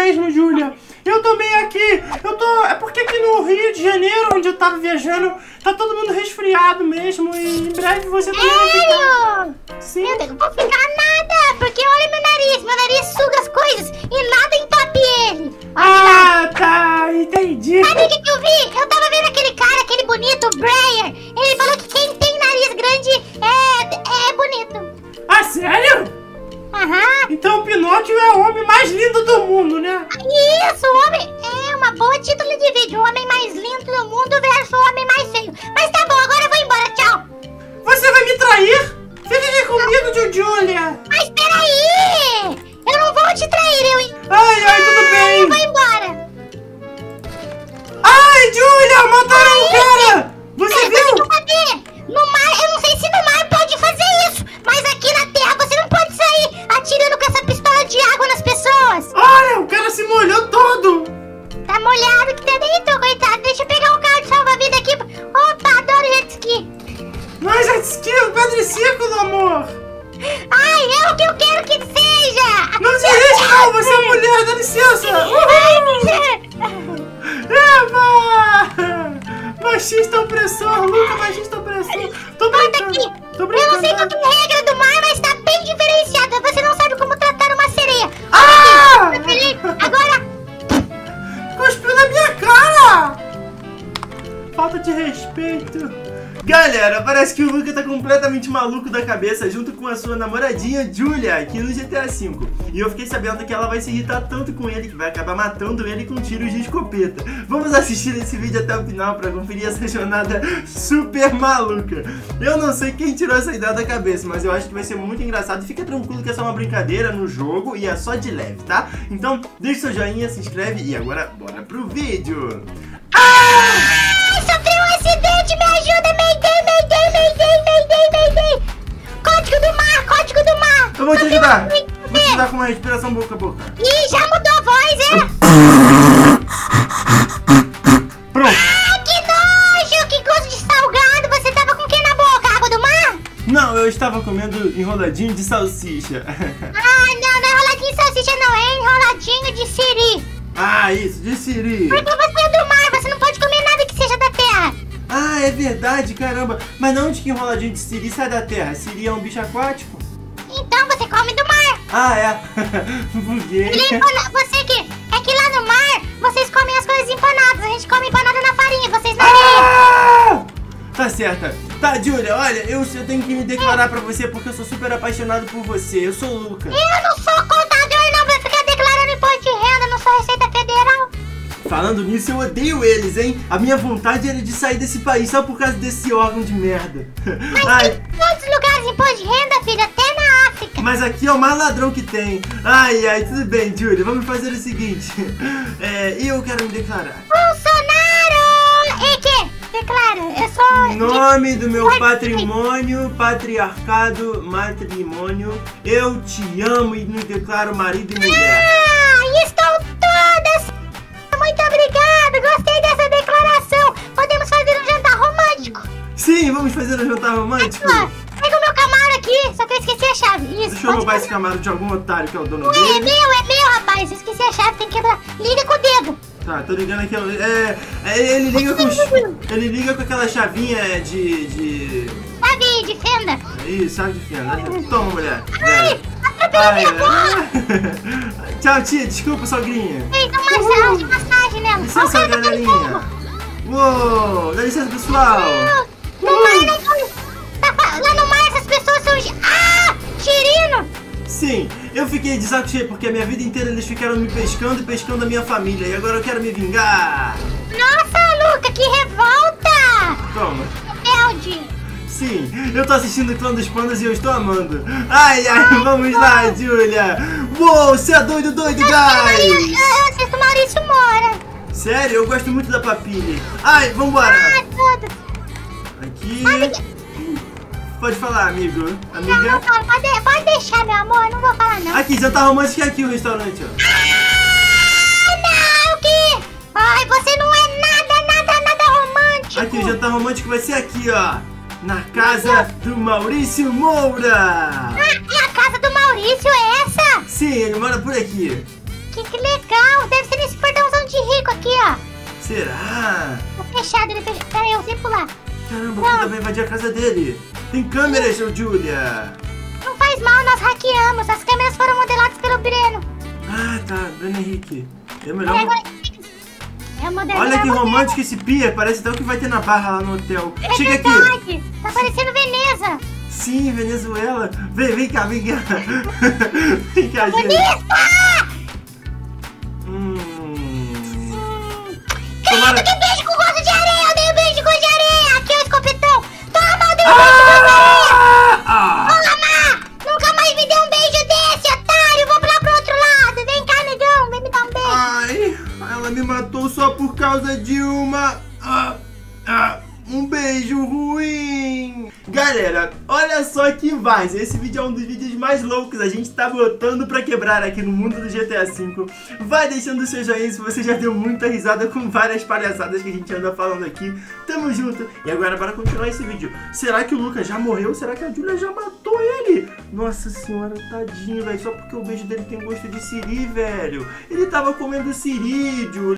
mesmo, Júlia. Eu tô bem aqui. É porque aqui no Rio de Janeiro, onde eu tava viajando, tá todo mundo resfriado mesmo. E em breve você também vai ficar. Sério? Sim. Meu Deus, não vou ficar nada. Porque olha meu nariz suga as coisas e nada entope ele. Ah, tá, entendi. Sabe o que eu vi? Eu tava vendo aquele cara, aquele bonito, o Breyer. Ele falou que quem tem nariz grande é bonito. Ah, sério? Aham. Então o Pinóquio é o homem mais lindo do mundo, né? Isso, o homem é uma boa título de vídeo. O homem mais lindo do mundo versus o homem mais feio. Mas tá bom, agora eu vou embora, tchau. Você vai me trair? Fica aqui comigo, Júlia. Mas peraí! Eu não vou te trair, Ai, tudo bem. Eu vou embora. Ai, Júlia, mataram o cara. Você viu? Você quer saber? No mar, eu não sei se no mar pode fazer isso. Mas aqui na terra você não pode sair atirando com essa pistola de água nas pessoas. Olha, o cara se molhou todo. Tá molhado que até deitou, coitado. Deixa eu pegar um carro de salva-vida aqui. Opa, adoro jet ski. Mas jet ski é um quadriciclo, amor. Ai, é o que eu quero que seja. Não dirige, não. Você é mulher, dá licença. Eva! Machista opressor, Luca, machista opressor. Tô Volta brincando. aqui. Tô Eu não sei brincando. qual é a regra do mar, mas tá bem diferenciada. Você não sabe como tratar uma sereia. Ah! Agora... Cuspiu na minha cara! Falta de respeito. Galera, parece que o Luca tá completamente maluco da cabeça junto com a sua namoradinha Júlia aqui no GTA V. E eu fiquei sabendo que ela vai se irritar tanto com ele que vai acabar matando ele com tiros de escopeta. Vamos assistir esse vídeo até o final pra conferir essa jornada super maluca. Eu não sei quem tirou essa ideia da cabeça, mas eu acho que vai ser muito engraçado. E fica tranquilo que é só uma brincadeira no jogo e é só de leve, tá? Então deixa seu joinha, se inscreve e agora bora pro vídeo. Ai, sofri um acidente, me ajuda, Mayday. Código do mar. Eu vou te ajudar. Vou te ajudar com uma respiração boca a boca. Ih, já mudou a voz, é? Pronto. Ah, que nojo, que gosto de salgado. Você tava com o que na boca? Água do mar? Não, eu estava comendo enroladinho de salsicha. Ah, não é enroladinho de salsicha não, é enroladinho de siri. Ah, isso, de siri. Porque você é do mar, você não pode comer nada que seja da terra. Ah, é verdade, caramba. Mas não onde que enroladinho de siri sai da terra? Siri é um bicho aquático? Então você come do mar. Ah, é. Buguei. Você que... É que lá no mar, vocês comem as coisas empanadas. A gente come empanada na farinha, vocês na areia. Ah! Tá certa. Tá, Júlia, olha, eu tenho que me declarar pra você porque eu sou super apaixonado por você. Eu sou o Luca. Eu não sou contador, não. Vai ficar declarando imposto de renda, não sou Receita Federal. Falando nisso, eu odeio eles, hein? A minha vontade era de sair desse país só por causa desse órgão de merda. Mas tem muitos lugares de imposto de renda, filho, até na África. Mas aqui é o mais ladrão que tem. Ai, tudo bem, Júlia. Vamos fazer o seguinte. Eu quero me declarar. Bolsonaro! E que? Declara, eu sou... Em nome do meu patrimônio, patriarcado, matrimônio, eu te amo e me declaro marido e mulher. Ah, estão todas... Muito obrigada, gostei dessa declaração. Podemos fazer um jantar romântico. Sim, vamos fazer um jantar romântico. Pega o meu Camaro aqui, só que eu esqueci a chave. Isso, Deixa eu roubar esse Camaro de algum otário que é o dono dele. É meu, rapaz. Eu esqueci a chave, tem que quebrar. Liga com o dedo. Tá, tô ligando aqui. Ele liga com aquela chavinha de... Chave de fenda. Isso, chave de fenda. Toma, mulher. Ai, atropelou minha avó. Tchau, tia. Desculpa, sogrinha. Ei, dá massagem nela. Licença, galerinha. Uou, dá licença, pessoal. Lá no mar essas pessoas são... Ah, tirino. Sim, eu fiquei de saco cheio porque a minha vida inteira eles ficaram me pescando e pescando a minha família. E agora eu quero me vingar. Nossa, Luca, que revolta. Toma. Rebelde. Sim, eu tô assistindo o Clã dos Pandas e eu estou amando. Ai, vamos lá, Júlia. Uou, você é doido, guys. Eu assisto o Maurício Moura. Sério, eu gosto muito da Papilha. Ai, vambora. Ah, tudo. Aqui. Pode falar, amigo. Amiga. Não, pode deixar, meu amor, eu não vou falar não. Aqui, jantar romântico é aqui o restaurante, ó. Ah, não, que... Ai, você não é nada romântico. Aqui, o jantar romântico vai ser aqui, ó. Na casa do Maurício Moura. Ah, é a casa do Maurício, é essa? Sim, ele mora por aqui. Que que legal. Deve ser nesse portãozão de rico aqui, ó. Será? Tá fechado, ele fechou. Pera aí, eu sei pular. Caramba, o Guga vai invadir a casa dele. Tem câmeras, seu Julia. Não faz mal, nós hackeamos. As câmeras foram modeladas pelo Breno. Ah, tá. Breno Henrique. É melhor... É, agora... é modelo. Olha que romântico esse pier. Parece até o que vai ter na Barra lá no hotel. É Chega verdade. aqui. Tá parecendo Veneza. Sim, Venezuela. Vem cá, vem cá. Vem cá, gente. Bonita! Tomara... Que beijo com gosto de areia. Eu dei um beijo de gosto de areia. Aqui é o escopetão. Toma, eu dei um beijo de gosto de areia. Toma! Nunca mais me deu um beijo desse, otário. Vou lá pro outro lado. Vem cá, negão. Vem me dar um beijo. Ai, ela me matou só por causa de uma... um beijo ruim. Galera, olha só que várzea. Esse vídeo é um dos vídeos mais loucos. A gente tá botando pra quebrar aqui no mundo do GTA V. Vai deixando o seu joinha se você já deu muita risada com várias palhaçadas que a gente anda falando aqui. Tamo junto. E agora bora continuar esse vídeo. Será que o Lucas já morreu? Será que a Julia já matou ele? Nossa senhora, tadinho, velho. Só porque o beijo dele tem gosto de siri, velho. Ele tava comendo siri, Julia.